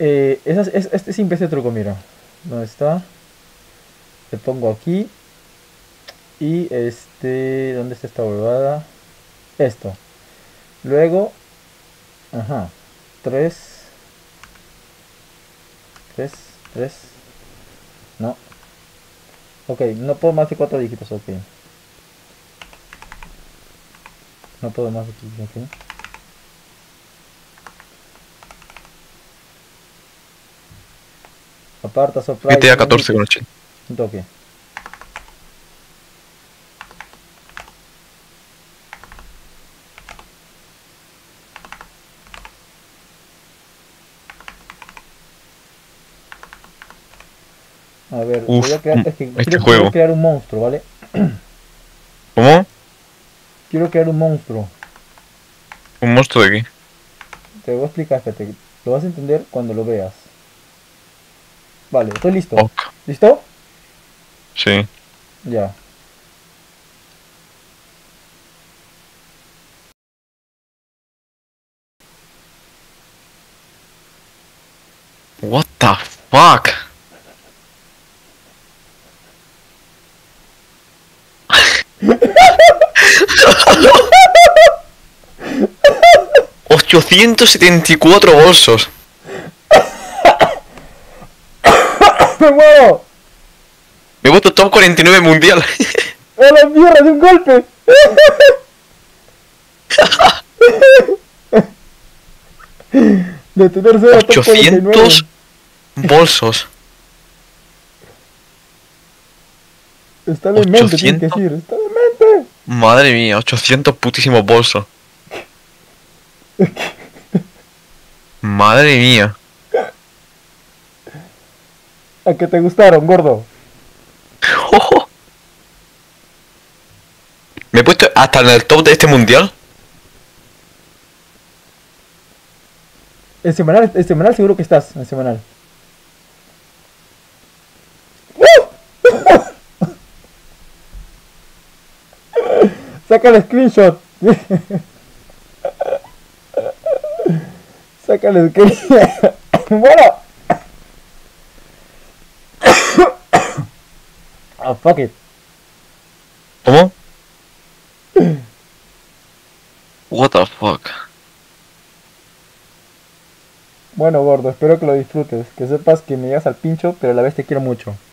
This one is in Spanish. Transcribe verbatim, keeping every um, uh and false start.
Eh, esas- es, este simple este truco, mira. ¿Dónde está? Le pongo aquí. Y este... ¿Dónde está esta huevada? Esto. Luego... Ajá. Tres. Tres. Tres. No. Ok, no puedo más de cuatro dígitos, ok. No puedo más de cuatro dígitos, ok. Aparta, surprise, G T A no me catorce con mutees. ochenta. Un toque. A ver, voy a Uf, crear... mm, Es que este quiero, quiero juego. crear un monstruo, ¿vale? ¿Cómo? Quiero crear un monstruo. ¿Un monstruo de qué? Te voy a explicar, espérate. Lo vas a entender cuando lo veas. Vale, estoy listo. Ok. ¿Listo? Sí. Ya. What the fuck? ochocientos setenta y cuatro bolsos. ¡Me muevo! Me he vuelto top cuarenta y nueve mundial. ¡A la mierda de un golpe! De tener cero a top cuarenta y nueve. ochocientos bolsos. Está de mente, tienes que ochocientos. decir. Está de mente. Madre mía, ochocientos putísimos bolsos. Madre mía. ¿A que te gustaron, gordo? Me he puesto hasta en el top de este mundial. En semanal, en semanal seguro que estás. En semanal. Saca el screenshot. Saca el screenshot. Bueno. Ah, fuck it. ¿Cómo? What the fuck. Bueno, gordo, espero que lo disfrutes. Que sepas que me llegas al pincho, pero a la vez te quiero mucho.